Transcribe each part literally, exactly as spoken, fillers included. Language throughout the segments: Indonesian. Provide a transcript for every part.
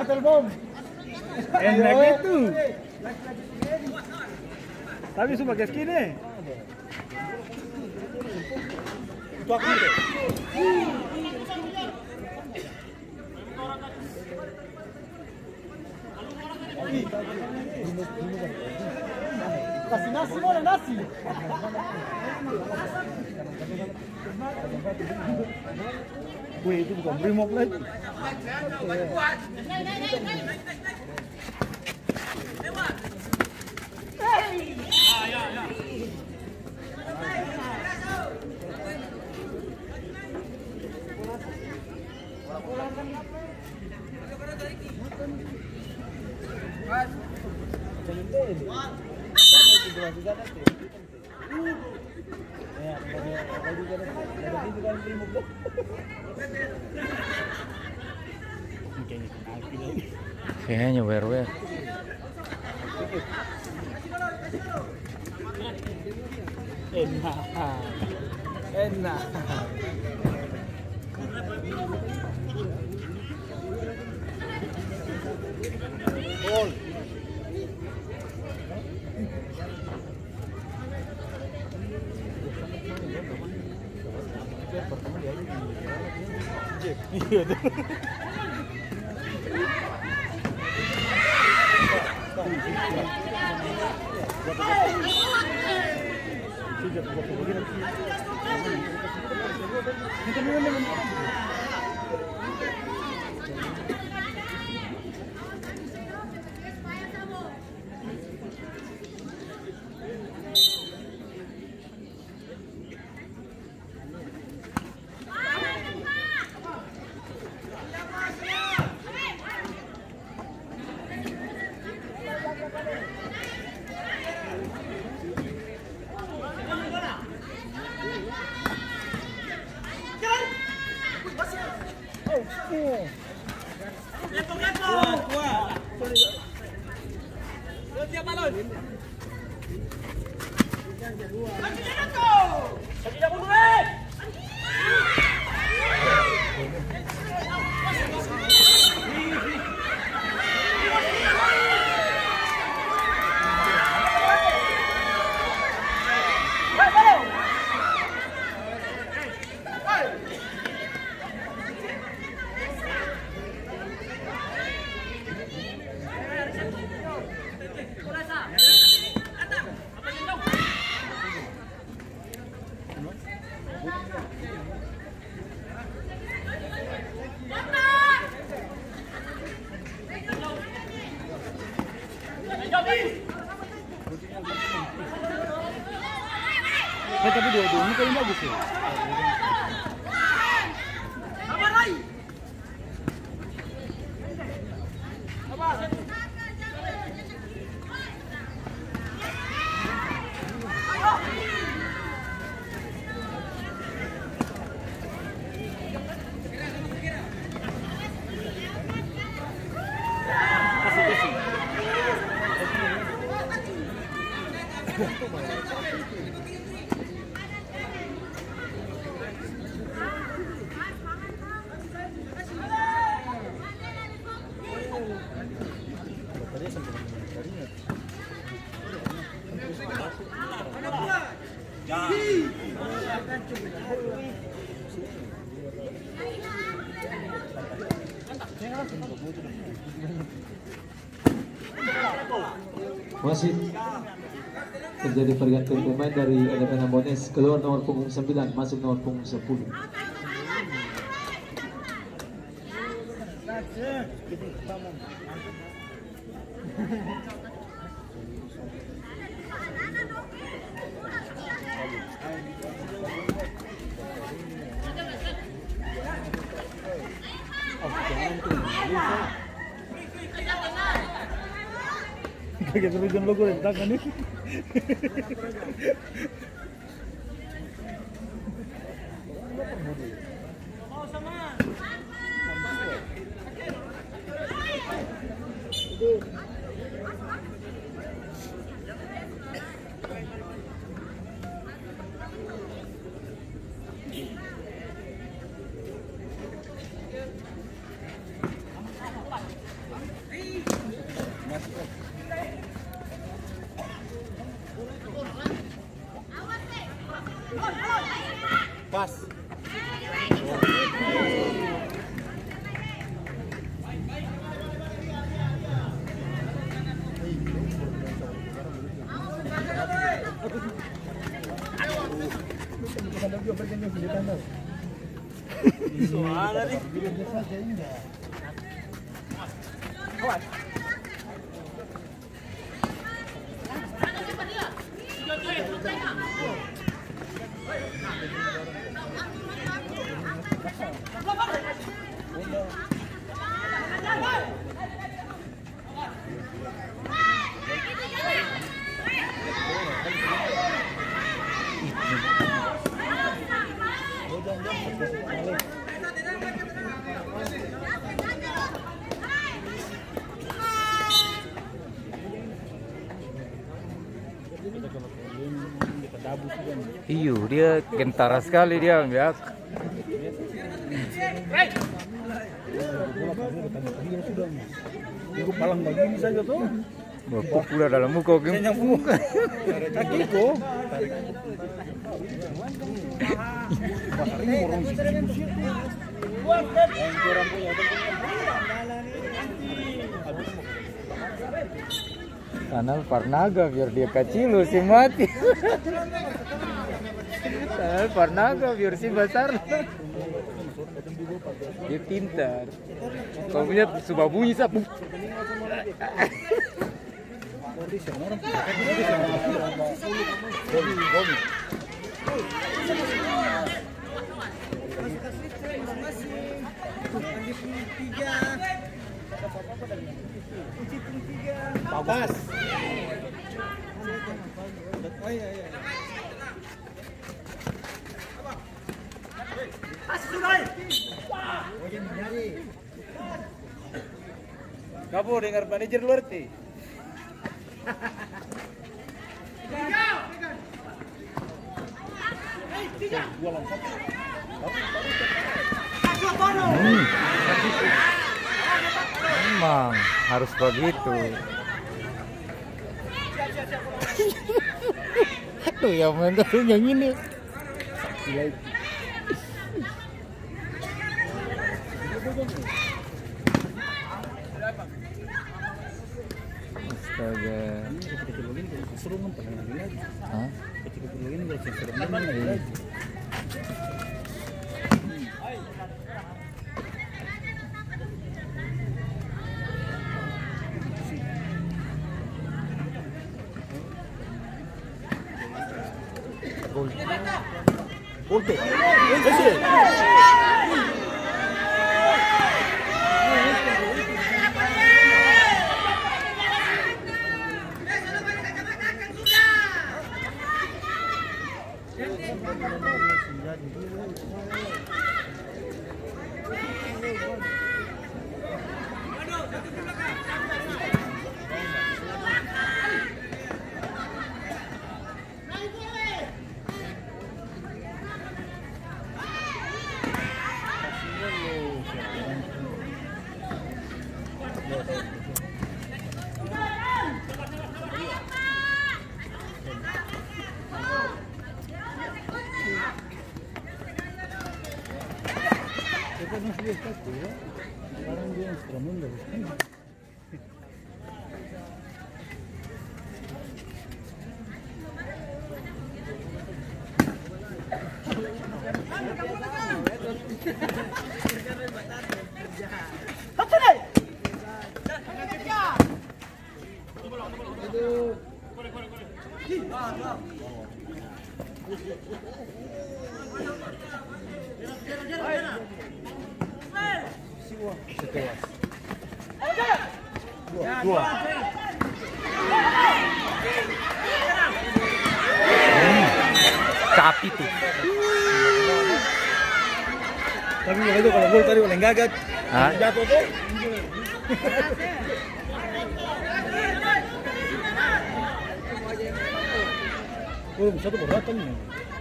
telepon. Enak itu. Tapi sudah pakai skin eh. Itu aku deh. Kasih nasi mana nasi? Wih, itu bukan brimob lagi. Kayaknya wer-wer. Enak. Enak. Gol. Iya tuh. Eh, tapi dua-dua ini paling bagus ya. Wasit terjadi pergantian pemain dari elemen Ambonese, keluar nomor punggung sembilan, masuk nomor punggung sepuluh. Kayak terjun logo di tangan nih. Pas. Suara nih. Iyo, dia kentara sekali dia, ya. Ibu palang begini saja tuh. Bapak pula dalam muka, Kim. muka. Kakiku. Ini orang situ. Kanal Parnaga biar dia kecil si mati. Kanal Parnaga biar si besar. Dia pintar. Kalau punya sudah bunyi sapu. Pas. Kamu dengar manajer luar ti? Hmm. Memang harus begitu. Tuh yang main tuh yang ini. Astaga. Seru kan pernah lagi. Hah? Ketika dulu ini gak seru lagi. Ponte. Ese. Sekarang dia instrumen bagus kan? Dua. Hmm. Capi tuh. Tapi itu kalau gol tadi oleh gagat, Hah? jatuh tuh. Oh, satu beratan nih.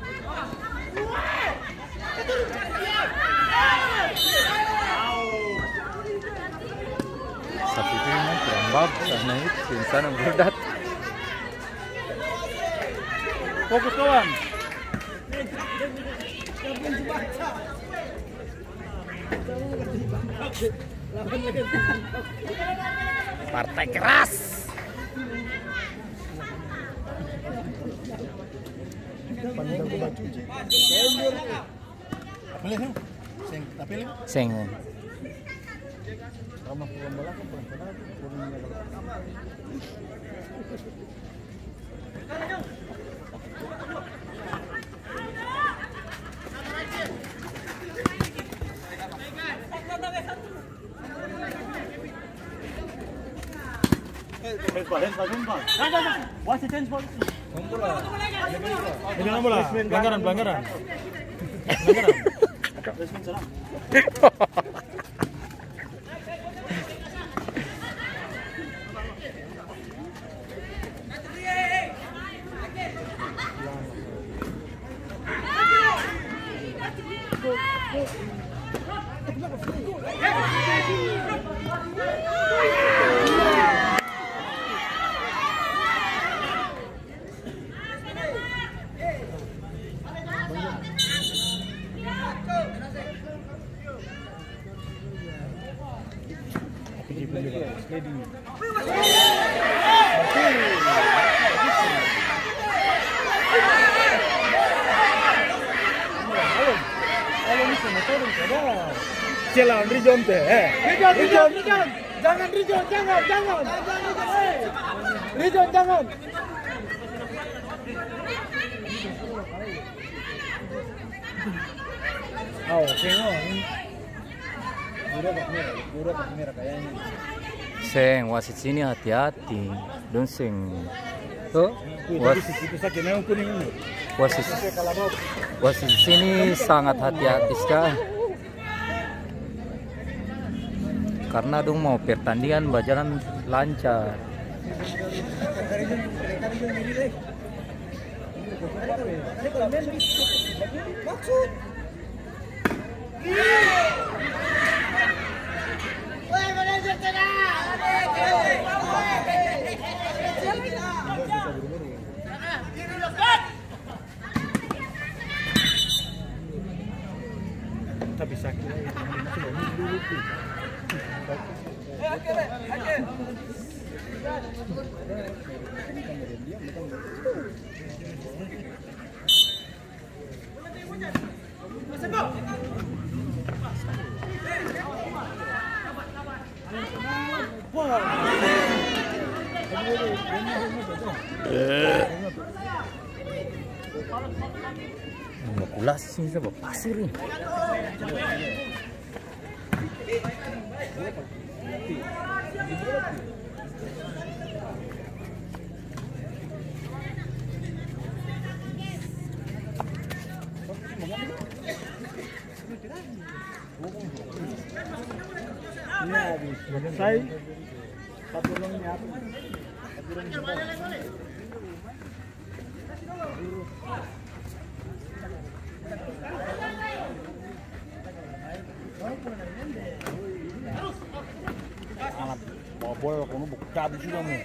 Sapi itu memang kurang bagus karena itu sana berdat. Fokus kawan. Partai keras. Seng. Ini bola. Pelanggaran, pelanggaran. Pelanggaran. Jalan Rijon teh, eh. Rijon, Rijon, Rijon. Jangan Rijon, jangan, jangan. Rijon, jangan. Oh, tengok. Udah Pak Merah, udah Pak Merah kayaknya. Seng, wasit sini hati-hati. Don't sing. Tuh, wasit itu sakit memang kuning ini. wasit wasit sini sangat hati-hati sekali. Karena dong mau pertandingan berjalan lancar. Tapi sakit lagi. Makulas sini sama pasir nih. Selesai. Satu orang nyapu. Alat bawa bola kono buka di sini kamu.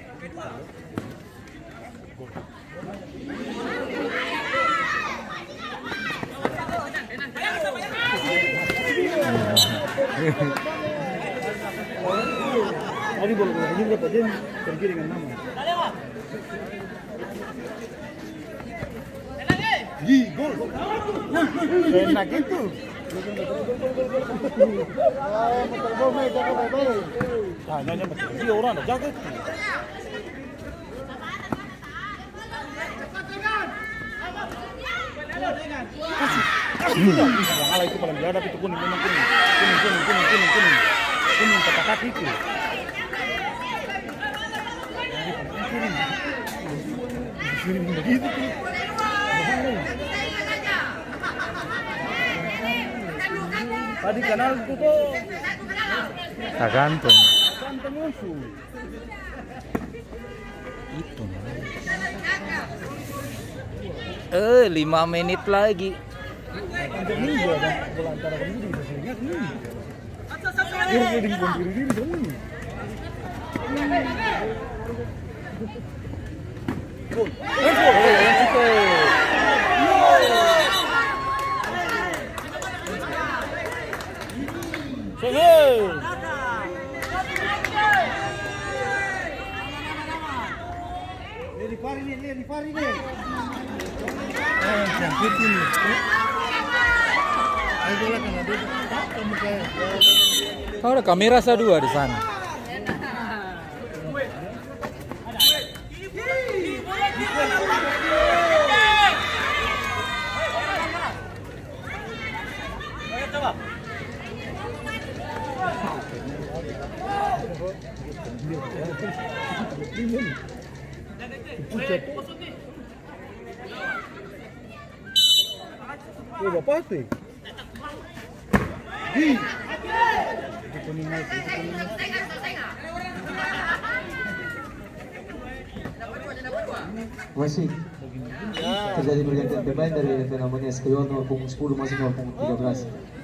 Tadi bola bola ini berapa jam pergi dengan nama. Gi gol. Enak itu. Ah, motor bom mai jaga baik-baik. Ah, nanya betul. Dia orang dah jaga. Kasih. Malah itu paling biadab itu kuning, memang kuning. Kuning, kuning, kuning, kuning, kuning. Kuning kata kaki itu. Kuning begitu. Tadi kanal itu tuh Tak gantung. gantung musuh. Itu. Eh, lima menit lagi. Untuk minggu ada bola antara kami di sini ini. Ini di bawah diri diri Gol. Gol. Rifari nih. Eh, jangkit ini. Ayo dulu kan ada. Kamu kayak. Oh, ada kamera saya dua di sana. Eh, bapak tu. Hi. Kuning naik, kuning naik. Masih terjadi pergantian pemain dari L P Namones keluar nomor punggung sepuluh masuk nomor punggung tiga belas.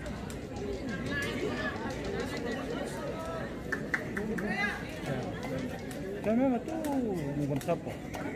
Kami tu bukan siapa.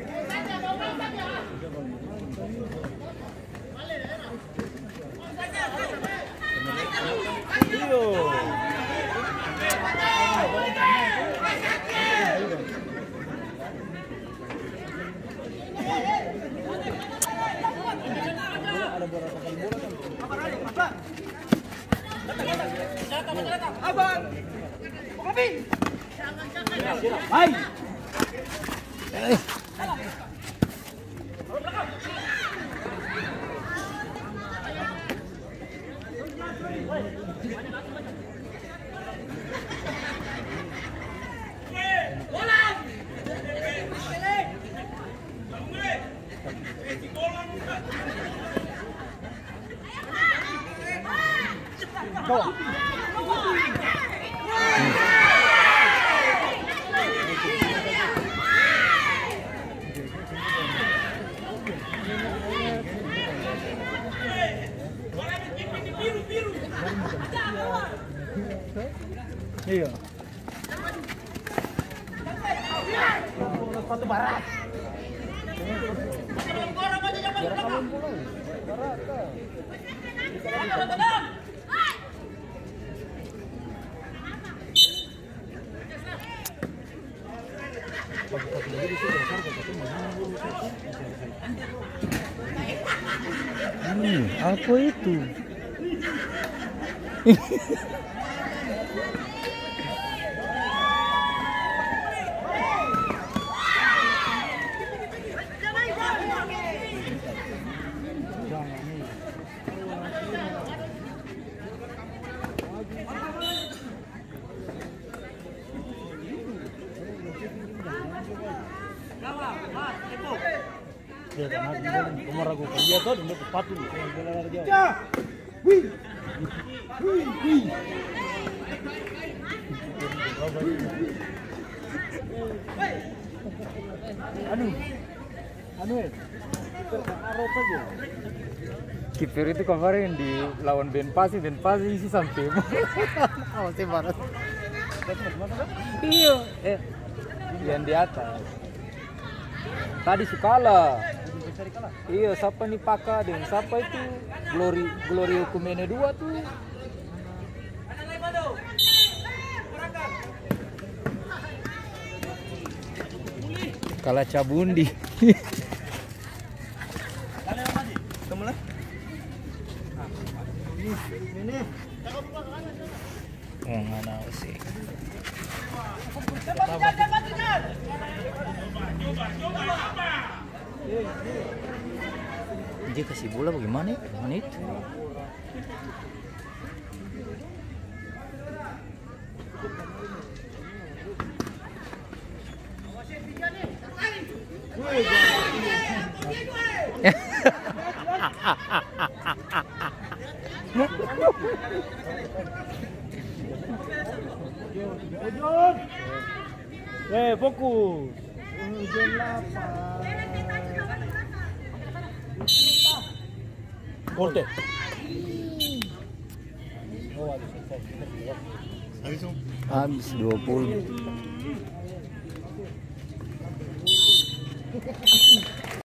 Hai. Bawa. Iya. Sepatu barat. Hmm, apa itu? Dia kan ada nomor aku dia tuh dia sepatu dia bola dia. Ya. Wih. Wih, wih. Anu. Anu eh. Terkaro saja. Kiper itu kemarin di lawan Denpasar, Denpasar isi sampai mau sih barat. Iya, eh yang di atas. Tadi Sukala. Iya, siapa nih Paka dan siapa itu Glory Glory Hukumene dua tuh. Kalah Cabundi. Kemana? Ini. Oh, mana sih. Dia kasih bola bagaimana? Mana itu? Ujun. Eh, fokus. Ujun lapar. Corte. Habis dua puluh.